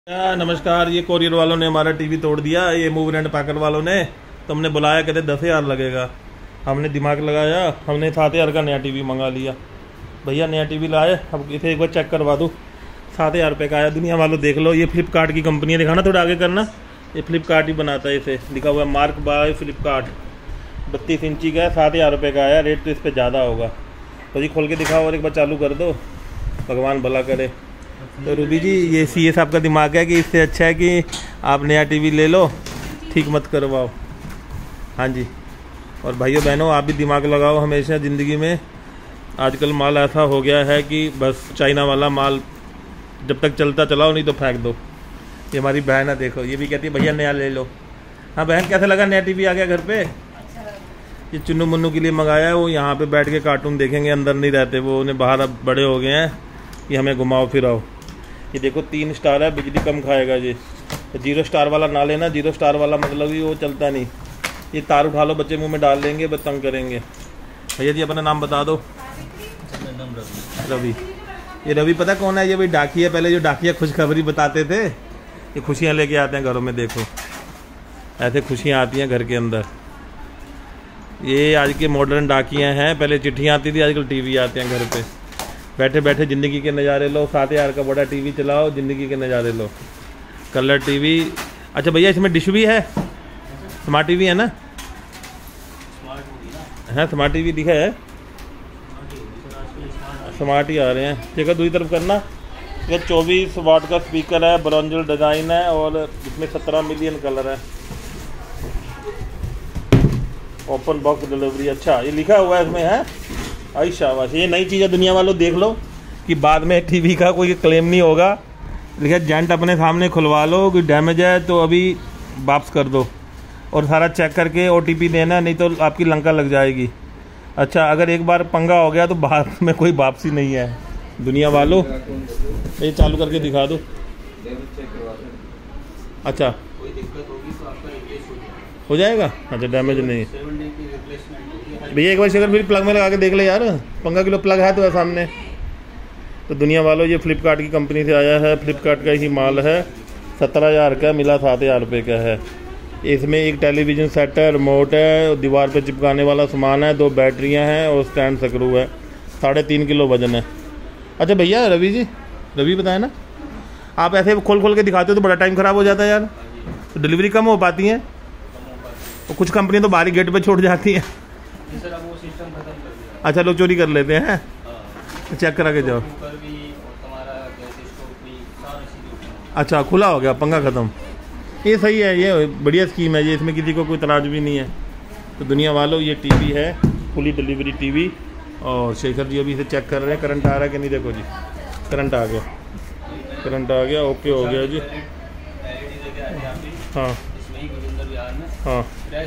नमस्कार। ये कोरियर वालों ने हमारा टीवी तोड़ दिया। ये मूव एंड पैकर वालों ने तो हमने बुलाया, कहते 10,000 लगेगा। हमने दिमाग लगाया, हमने 7,000 का नया टीवी मंगा लिया। भैया नया टीवी लाए, अब इसे एक बार चेक करवा दूँ। 7,000 रुपये का आया। दुनिया वालों देख लो, ये फ्लिपकार्ट की कंपनी है। दिखाना थोड़ा आगे करना। ये फ्लिपकार्ट ही बनाता है। इसे लिखा हुआ है मार्क बाय फ्लिपकार्ट। 32 इंची का है, 7,000 रुपये का आया। रेट तो इस पर ज़्यादा होगा। तो जी खोल के दिखाओ और एक बार चालू कर दो, भगवान भला करे। तो रूबी जी, ये सीए साहब का दिमाग है कि इससे अच्छा है कि आप नया टीवी ले लो, ठीक मत करवाओ। हाँ जी। और भाइयों बहनों, आप भी दिमाग लगाओ हमेशा ज़िंदगी में। आजकल माल ऐसा हो गया है कि बस चाइना वाला माल जब तक चलता चलाओ, नहीं तो फेंक दो। ये हमारी बहन है, देखो, ये भी कहती है भैया नया ले लो। हाँ बहन, कैसा लगा नया टीवी आ गया घर पे? ये चुन्नू मुन्नू के लिए मंगाया है। वो यहाँ पे बैठ के कार्टून देखेंगे, अंदर नहीं रहते वो, उन्हें बाहर अब बड़े हो गए हैं कि हमें घुमाओ फिराओ। ये देखो 3 स्टार है, बिजली कम खाएगा जी। 0 स्टार वाला ना लेना। 0 स्टार वाला मतलब ही वो चलता नहीं। ये तार उठा लो, बच्चे मुंह में डाल लेंगे, बस तंग करेंगे। भैया जी अपना नाम बता दो। रवि। ये रवि पता कौन है? ये भाई डाकिया, पहले जो डाकिया खुशखबरी बताते थे, ये खुशियाँ लेके आते हैं घरों में। देखो ऐसे खुशियाँ आती हैं घर के अंदर। ये आज के मॉडर्न डाकियाँ हैं। पहले चिट्ठियाँ आती थी, आजकल टीवी आते हैं घर पे। बैठे बैठे ज़िंदगी के नज़ारे लो। 7,000 का बड़ा टीवी चलाओ, ज़िंदगी के नज़ारे लो। Colour TV. अच्छा भैया, इसमें डिश भी है? स्मार्ट टीवी है ना? हाँ स्मार्ट टीवी दिखा है। स्मार्ट ही आ रहे हैं। देखो दूसरी तरफ करना। ये 24 वाट का स्पीकर है, ब्रॉन्जल डिज़ाइन है और इसमें 17 मिलियन कलर है। Open box delivery. अच्छा ये लिखा हुआ है इसमें, है? आई शाबाश। ये नई चीज़ है, दुनिया वालों देख लो कि बाद में टीवी का कोई क्लेम नहीं होगा। लिखा जेंट अपने सामने खुलवा लो, कोई डैमेज है तो अभी वापस कर दो और सारा चेक करके OTP देना, नहीं तो आपकी लंका लग जाएगी। अच्छा अगर एक बार पंगा हो गया तो बाद में कोई वापसी नहीं है। दुनिया वालों ये चालू करके दिखा दो। अच्छा हो जाएगा। अच्छा डैमेज नहीं। भैया एक बार अगर फिर प्लग में लगा के देख ले यार, 15 किलो प्लग है तो है सामने। तो दुनिया वालों ये फ्लिपकार्ट की कंपनी से आया है, फ्लिपकार्ट का ही माल है। 17,000 का मिला, 7,000 रुपये का है। इसमें एक टेलीविज़न सेट है, रिमोट है, दीवार पे चिपकाने वाला सामान है, 2 बैटरियां हैं और स्टैंड स्क्रू है। 3.5 किलो वजन है। अच्छा भैया रवि जी, रवि बताए ना, आप ऐसे खोल खोल के दिखाते हो तो बड़ा टाइम ख़राब हो जाता है यार। तो डिलीवरी कम हो पाती है और कुछ कंपनियाँ तो बाहर गेट पर छोड़ जाती हैं। अच्छा लोग चोरी कर लेते हैं। चेक करा के जाओ। अच्छा खुला हो गया, पंगा ख़त्म। ये सही है, ये बढ़िया स्कीम है ये। इसमें किसी को कोई तराज भी नहीं है। तो दुनिया वालों ये टीवी है, फुली डिलीवरी टीवी। और शेखर जी अभी इसे चेक कर रहे हैं करंट आ रहा है कि नहीं। देखो जी करंट आ गया, करंट आ गया, ओके हो गया जी। हाँ हाँ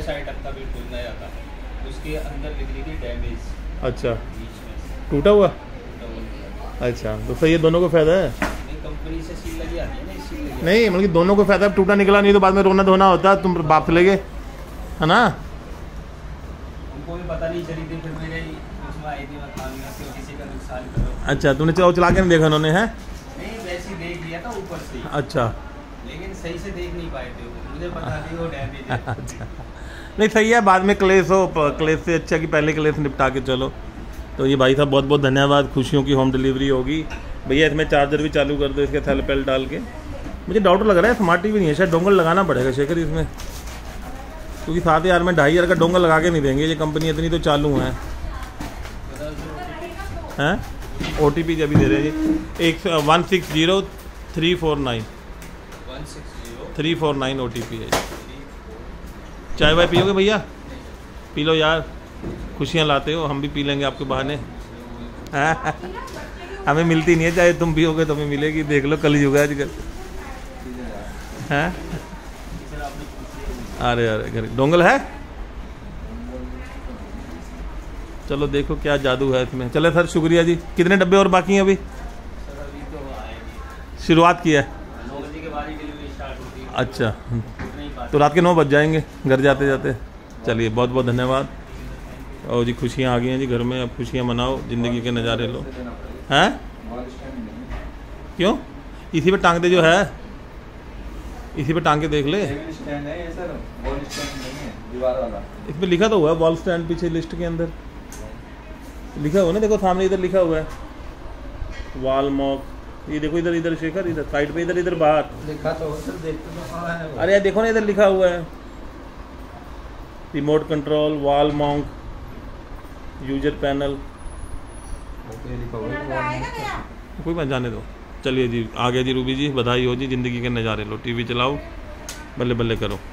उसके अंदर लिख ली थी डैमेज। अच्छा टूटा हुआ। अच्छा तो सही है, दोनों को फायदा है। कंपनी से सील लगी आती है ना, सील लगी। नहीं मतलब दोनों को फायदा। टूटा निकला नहीं तो बाद में रोना धोना होता, तुम बाप ले गए है ना। उनको भी पता नहीं चली थी, फिर मेरे उसमें आई थी, मैं किसी का नुकसान करो। अच्छा तूने चला के नहीं देखा उन्होंने? है नहीं वैसे ही देख लिया था ऊपर से। अच्छा लेकिन सही से देख नहीं पाए थे, मुझे पता नहीं वो डैमेज है। अच्छा नहीं सही है, बाद में क्लेश हो, क्लेश से अच्छा कि पहले क्लेश निपटा के चलो। तो ये भाई साहब बहुत बहुत धन्यवाद। खुशियों की होम डिलीवरी होगी। भैया इसमें चार्जर भी चालू कर दो, इसके थैल पैल डाल के। मुझे डाउट लग रहा है स्मार्ट टीवी नहीं है, शायद डोंगल लगाना पड़ेगा शेखर इसमें, क्योंकि 7,000 में 2,500 का डोंगल लगा के नहीं देंगे ये कंपनी, इतनी तो चालू है। हैं OTP जब भी दे रहे हैं जी। 160349 349 OTP है। चाय वाय पियोगे भैया? पी लो यार, खुशियाँ लाते हो, हम भी पी लेंगे आपके बहाने। हमें मिलती नहीं है, चाहे तुम पियोगे तो हमें मिलेगी। देख लो कल युग है आजकल। हैं अरे अरे घर डोंगल है। चलो देखो क्या जादू है इसमें। चले सर शुक्रिया जी। कितने डब्बे और बाकी हैं अभी? शुरुआत की है। 9 बजे के बाद ही डिलीवरी स्टार्ट होती है। अच्छा तो रात के 9 बज जाएंगे घर जाते जाते। चलिए बहुत बहुत धन्यवाद। और जी खुशियाँ आ गई हैं जी घर में। अब खुशियाँ मनाओ, ज़िंदगी के नज़ारे लो। हैं क्यों? इसी पे टांग दे जो है। इसी पे टांग के देख ले। टेबल स्टैंड है ये सर, वॉल स्टैंड नहीं है दीवार वाला। इस पे लिखा तो हुआ है वॉल स्टैंड पीछे लिस्ट के अंदर लिखा हुआ है ना, देखो सामने इधर लिखा हुआ है वॉल मॉक। ये देखो इधर इधर शेखर, इधर साइड पे, इधर इधर बाहर लिखा तो हो सर, देखते तो कहाँ है वो। अरे यार देखो ना, इधर लिखा हुआ है remote control wall mount user panel. Okay लिखा हुआ है। कोई बात, जाने दो। चलिए जी, आ गया जी रूबी जी, बधाई हो जी, ज़िंदगी के नज़ारे लो, टीवी चलाओ, बल्ले बल्ले करो।